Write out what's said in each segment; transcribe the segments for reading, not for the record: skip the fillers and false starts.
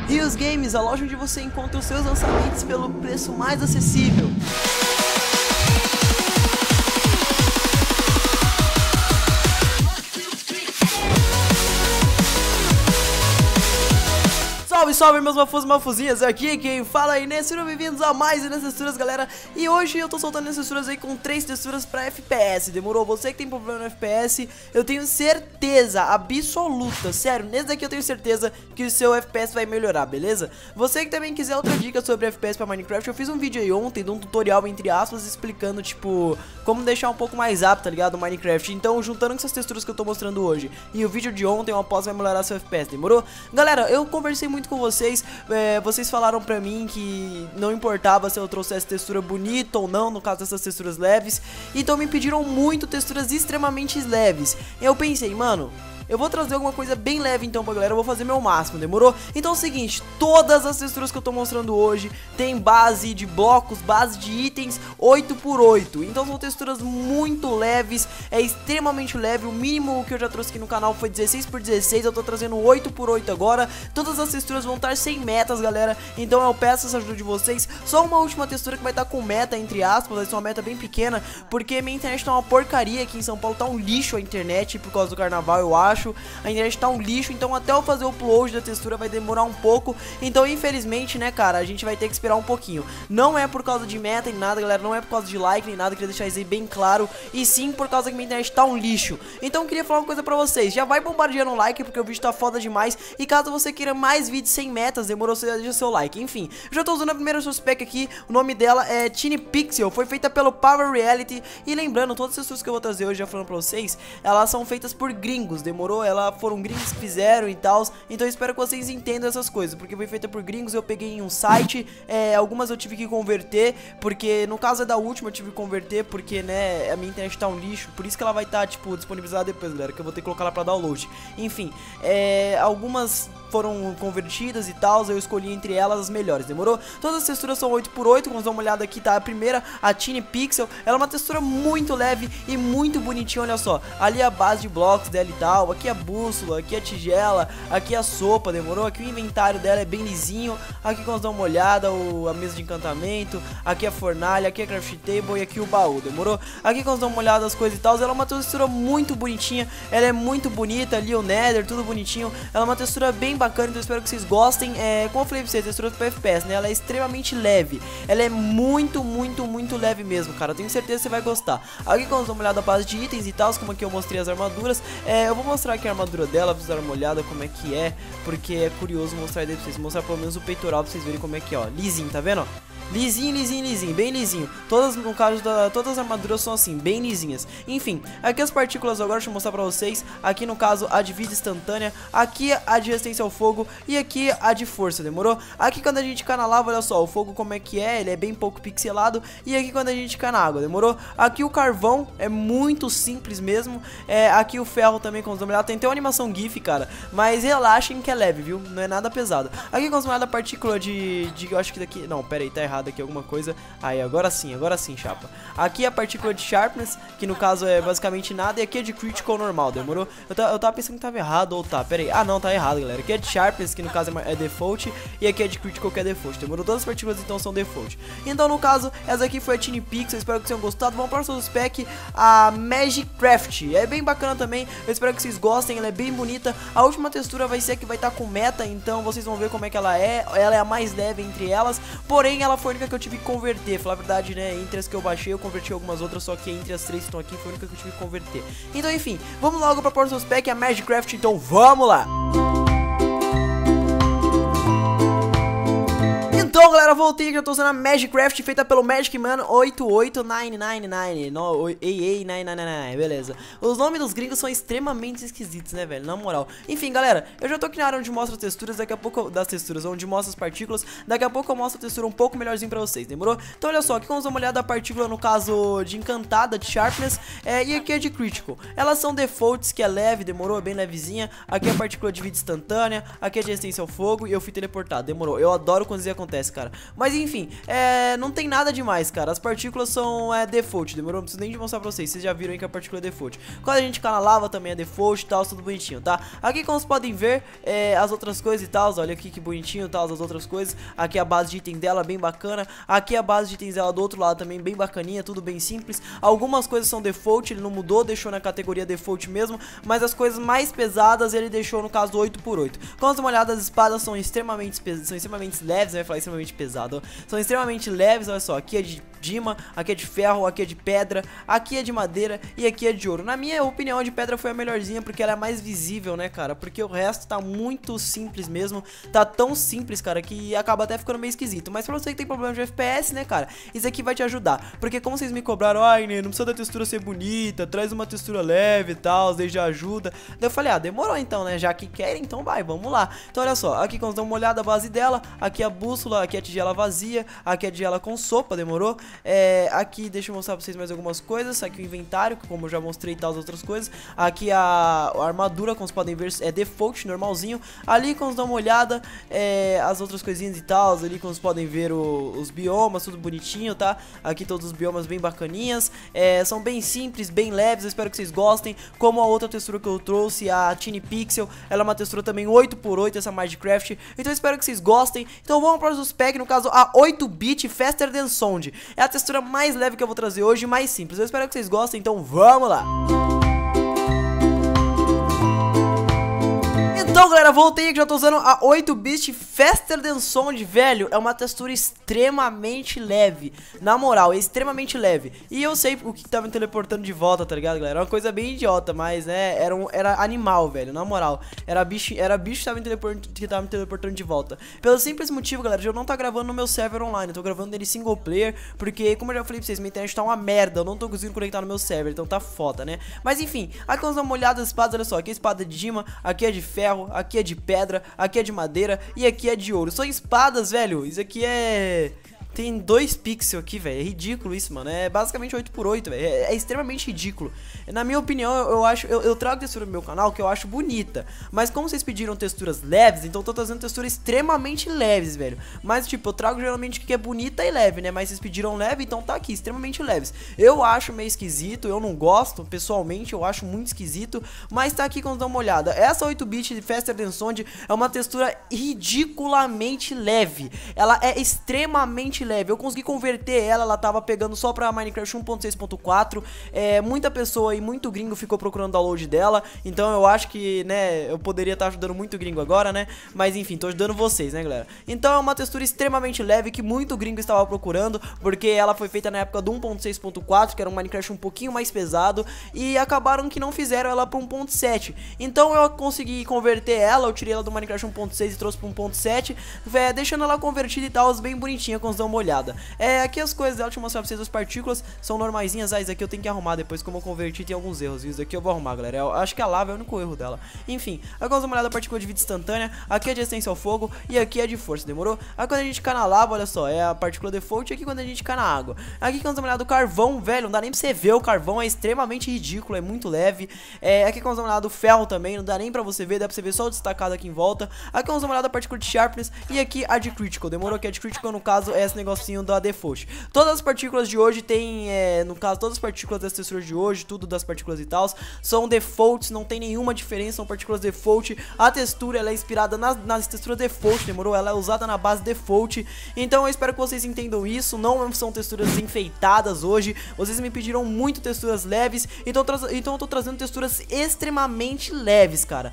Rios Games, a loja onde você encontra os seus lançamentos pelo preço mais acessível. Salve, salve meus mafus e mafuzinhas, aqui quem fala aí, né? Sejam bem-vindos a mais Nas Texturas, galera. E hoje eu tô soltando as texturas aí com 3 texturas pra FPS, demorou? Você que tem problema no FPS, eu tenho certeza absoluta, sério, nesse daqui eu tenho certeza que o seu FPS vai melhorar, beleza? Você que também quiser outra dica sobre FPS pra Minecraft, eu fiz um vídeo aí ontem de um tutorial, entre aspas, explicando, tipo, como deixar um pouco mais rápido, tá ligado, o Minecraft. Então, juntando com essas texturas que eu tô mostrando hoje e o vídeo de ontem, eu aposto vai melhorar seu FPS, demorou? Galera, eu conversei muito com vocês, vocês falaram pra mim que não importava se eu trouxesse textura bonita ou não, no caso dessas texturas leves. Então me pediram muito texturas extremamente leves. Eu pensei, mano, eu vou trazer alguma coisa bem leve então pra galera, eu vou fazer meu máximo, demorou? Então é o seguinte, todas as texturas que eu tô mostrando hoje tem base de blocos, base de itens 8x8. Então são texturas muito leves, é extremamente leve. O mínimo que eu já trouxe aqui no canal foi 16x16, eu tô trazendo 8x8 agora. Todas as texturas vão estar sem metas, galera, então eu peço essa ajuda de vocês. Só uma última textura que vai estar com meta, entre aspas, vai ser uma meta bem pequena, porque minha internet tá uma porcaria aqui em São Paulo, tá um lixo a internet por causa do carnaval, eu acho. A internet tá um lixo, então até eu fazer o upload da textura vai demorar um pouco. Então infelizmente, né, cara, a gente vai ter que esperar um pouquinho. Não é por causa de meta nem nada, galera, não é por causa de like nem nada, queria deixar isso aí bem claro. E sim por causa que minha internet tá um lixo. Então eu queria falar uma coisa pra vocês, já vai bombardeando o like, porque o vídeo tá foda demais. E caso você queira mais vídeos sem metas, demorou, você deixa seu like. Enfim, eu já tô usando a primeira suspect aqui, o nome dela é Tiny Pixel, foi feita pelo Power Reality. E lembrando, todas as texturas que eu vou trazer hoje, já falando pra vocês, elas são feitas por gringos, demorou? Ela foram gringos que fizeram e tal. Então eu espero que vocês entendam essas coisas, porque foi feita por gringos, eu peguei em um site, algumas eu tive que converter, porque no caso da última eu tive que converter, porque, né, a minha internet tá um lixo. Por isso que ela vai estar, tipo, disponibilizada depois, galera, que eu vou ter que colocar ela pra download. Enfim, algumas foram convertidas e tal, eu escolhi entre elas as melhores, demorou? Todas as texturas são 8x8, vamos dar uma olhada aqui, tá? A primeira, a Tiny Pixel, ela é uma textura muito leve e muito bonitinha, olha só. Ali a base de blocos dela e tal, aqui a bússola, aqui a tigela, aqui a sopa, demorou? Aqui o inventário dela é bem lisinho, aqui vamos dar uma olhada, a mesa de encantamento, aqui a fornalha, aqui a craft table e aqui o baú, demorou? Aqui vamos dar uma olhada as coisas e tal, ela é uma textura muito bonitinha, ela é muito bonita, ali o nether, tudo bonitinho, ela é uma textura bem bacana, então eu espero que vocês gostem. Como eu falei pra vocês, textura para FPS, né? Ela é extremamente leve, ela é muito leve mesmo, cara, eu tenho certeza que você vai gostar. Aqui vamos dar uma olhada na base de itens e tal, como aqui eu mostrei as armaduras, eu vou mostrar aqui a armadura dela, pra vocês darem uma olhada como é que é, porque é curioso mostrar aí pra vocês, mostrar pelo menos o peitoral pra vocês verem como é que é, ó, lisinho, tá vendo, ó? Lisinho, bem lisinho. Todas, no caso todas as armaduras são assim, bem lisinhas. Enfim, aqui as partículas agora, deixa eu mostrar pra vocês. Aqui no caso a de vida instantânea, aqui a de resistência ao fogo e aqui a de força, demorou? Aqui quando a gente cai na lava, olha só, o fogo como é que é, ele é bem pouco pixelado. E aqui quando a gente cai na água, demorou? Aqui o carvão é muito simples mesmo. Aqui o ferro também, com os olhada, tem até uma animação GIF, cara, mas relaxem que é leve, viu? Não é nada pesado. Aqui com os olhada a partícula eu acho que daqui, não, pera aí, tá errado aqui alguma coisa. Aí, agora sim, chapa. Aqui a partícula de sharpness, que no caso é basicamente nada. E aqui é de critical normal, demorou? Eu tava pensando que tava errado, ou tá, pera aí. Ah, não, tá errado, galera. Aqui é de sharpness, que no caso é default. E aqui é de critical, que é default, demorou? Todas as partículas então são default. Então no caso, essa aqui foi a Tiny Pixel, espero que vocês tenham gostado. Vamos para o próximo spec, a Magic Craft. É bem bacana também, eu espero que vocês gostem, ela é bem bonita. A última textura vai ser a que vai estar com meta, então vocês vão ver como é que ela é. Ela é a mais leve entre elas, porém ela foi a única que eu tive que converter, falar a verdade, né? Entre as que eu baixei, eu converti algumas outras, só que entre as 3 que estão aqui foi a única que eu tive que converter. Então enfim, vamos logo para o próximo spec, a Magic Craft, então vamos lá! Então galera, voltei aqui, eu tô usando a Magic Craft feita pelo Magic Man 88999 AA999, beleza. Os nomes dos gringos são extremamente esquisitos, né, velho, na moral. Enfim, galera, eu já tô aqui na área onde mostra as texturas, daqui a pouco, das texturas, onde mostra as partículas, daqui a pouco eu mostro a textura um pouco melhorzinho pra vocês, demorou? Então olha só, aqui vamos dar uma olhada da partícula, no caso de encantada, de sharpness, e aqui é de critical. Elas são defaults, que é leve, demorou? É bem levezinha. Aqui é a partícula de vida instantânea, aqui é de resistência ao fogo e eu fui teleportado, demorou? Eu adoro quando isso acontece, cara. Mas enfim, não tem nada demais, cara. As partículas são default, demorou? Não preciso nem de mostrar pra vocês, vocês já viram aí que a partícula é default. Quando a gente cai na lava também é default e tal, tudo bonitinho, tá? Aqui como vocês podem ver, as outras coisas e tal, olha aqui que bonitinho, tal, as outras coisas. Aqui a base de item dela bem bacana. Aqui a base de itens dela do outro lado também bem bacaninha, tudo bem simples. Algumas coisas são default, ele não mudou, deixou na categoria default mesmo, mas as coisas mais pesadas ele deixou no caso 8x8. Quando dá uma olhada, as espadas são extremamente leves, eu ia falar extremamente pesado, são extremamente leves, olha só, aqui é de dima, aqui é de ferro, aqui é de pedra, aqui é de madeira e aqui é de ouro. Na minha opinião, a de pedra foi a melhorzinha porque ela é mais visível, né, cara? Porque o resto tá muito simples mesmo, tá tão simples, cara, que acaba até ficando meio esquisito. Mas pra você que tem problema de FPS, né, cara, isso aqui vai te ajudar, porque como vocês me cobraram, ai, né, não precisa da textura ser bonita, traz uma textura leve e tal, daí já ajuda. Daí eu falei, demorou então, né, já que querem, então vai, vamos lá. Então olha só, aqui quando dá uma olhada a base dela, aqui a bússola, aqui a tigela vazia, aqui a tigela com sopa, demorou? Aqui deixa eu mostrar pra vocês mais algumas coisas. Aqui o inventário, como eu já mostrei e tal, as outras coisas. Aqui a armadura, como vocês podem ver, é default, normalzinho. Ali, como vocês dão uma olhada, as outras coisinhas e tal. Ali, como vocês podem ver, os biomas, tudo bonitinho, tá? Aqui todos os biomas bem bacaninhas. São bem simples, bem leves, eu espero que vocês gostem. Como a outra textura que eu trouxe, a Tiny Pixel, ela é uma textura também 8x8, essa Minecraft. Então eu espero que vocês gostem. Então vamos para os pack, no caso a 8-bit Faster Than Sound. É a textura mais leve que eu vou trazer hoje, mais simples. Eu espero que vocês gostem, então vamos lá! Então galera, voltei aqui, já tô usando a 8-bit Faster Than Sound, velho. É uma textura extremamente leve, na moral, é extremamente leve. E eu sei o que tava me teleportando de volta, tá ligado, galera? É uma coisa bem idiota, mas né, era animal, velho, na moral. Era bicho que tava me teleportando de volta. Pelo simples motivo, galera, de eu não tá gravando no meu server online, eu tô gravando nele single player, porque como eu já falei pra vocês, minha internet tá uma merda, eu não tô conseguindo conectar no meu server, então tá foda, né? Mas enfim, aqui vamos dar uma olhada nas espadas, olha só, aqui é espada de dima, aqui é de ferro, aqui é de pedra, aqui é de madeira e aqui é de ouro. São espadas, velho. Isso aqui tem 2 pixels aqui, velho. É ridículo isso, mano. É basicamente 8x8, velho. É extremamente ridículo. Na minha opinião, eu trago textura no meu canal que eu acho bonita. Mas como vocês pediram texturas leves, então eu tô trazendo texturas extremamente leves, velho. Mas, tipo, eu trago geralmente que é bonita e leve, né? Mas vocês pediram leve, então tá aqui, extremamente leves. Eu acho meio esquisito, eu não gosto, pessoalmente, eu acho muito esquisito. Mas tá aqui quando dá uma olhada. Essa 8-bit Faster Than Sound é uma textura ridiculamente leve. Ela é extremamente leve. Eu consegui converter ela tava pegando só pra Minecraft 1.6.4. Muita pessoa e muito gringo ficou procurando download dela. Então eu acho que, né, eu poderia estar ajudando muito gringo agora, né? Mas enfim, tô ajudando vocês, né, galera? Então é uma textura extremamente leve que muito gringo estava procurando, porque ela foi feita na época do 1.6.4, que era um Minecraft um pouquinho mais pesado, e acabaram que não fizeram ela pra 1.7. Então eu consegui converter ela, eu tirei ela do Minecraft 1.6 e trouxe pra 1.7, deixando ela convertida e tal, bem bonitinha, quando dão uma olhada. Aqui as coisas dela, deixa eu mostrar pra vocês, as partículas são normaisinhas. Isso aqui eu tenho que arrumar depois, como eu converti tem alguns erros, isso aqui eu vou arrumar, galera. Eu acho que a lava é o único erro dela. Enfim, agora vamos dar uma olhada, a partícula de vida instantânea, aqui é de resistência ao fogo e aqui é de força, demorou? Aqui quando a gente cai na lava, olha só, é a partícula default, e aqui quando a gente cai na água. Aqui quando vamos dar uma olhada, o carvão, velho, não dá nem pra você ver, o carvão é extremamente ridículo, é muito leve. Aqui quando vamos dar uma olhada, o ferro também, não dá nem pra você ver, dá pra você ver só o destacado aqui em volta. Aqui vamos dar uma olhada, a partícula de sharpness e aqui a de critical, demorou? Que a de critical no caso é esse negocinho da default. Todas as partículas de hoje tem, no caso, todas as partículas das texturas de hoje, tudo das partículas e tal, são defaults, não tem nenhuma diferença, são partículas default. A textura, ela é inspirada nas texturas default, demorou? Ela é usada na base default. Então eu espero que vocês entendam isso, não são texturas enfeitadas hoje. Vocês me pediram muito texturas leves, então eu tô trazendo texturas extremamente leves, cara.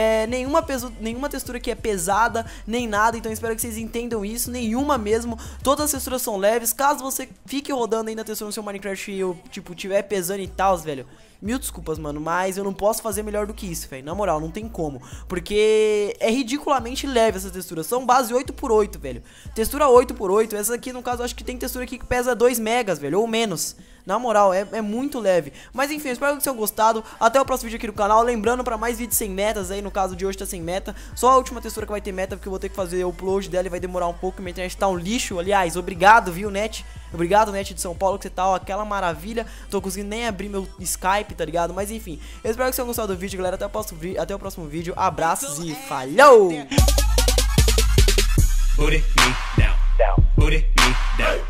Nenhuma textura que é pesada, nem nada, então eu espero que vocês entendam isso, nenhuma mesmo. Todas as texturas são leves. Caso você fique rodando ainda a textura no seu Minecraft e eu, tipo, tiver pesando e tal, velho, mil desculpas, mano, mas eu não posso fazer melhor do que isso, velho. Na moral, não tem como. Porque é ridiculamente leve essa textura. São base 8x8, velho. Textura 8x8. Essa aqui, no caso, acho que tem textura aqui que pesa 2 megas, velho, ou menos. Na moral, é muito leve. Mas enfim, eu espero que vocês tenham gostado. Até o próximo vídeo aqui no canal. Lembrando, pra mais vídeos sem metas aí, no caso de hoje tá sem meta. Só a última textura que vai ter meta, porque eu vou ter que fazer o upload dela e vai demorar um pouco. Minha internet tá um lixo. Aliás, obrigado, viu, net? Obrigado, net de São Paulo, que você tá, ó, aquela maravilha. Tô conseguindo nem abrir meu Skype, tá ligado? Mas enfim, eu espero que vocês tenham gostado do vídeo, galera. Até o próximo vídeo. Abraços e falhou! put it me down.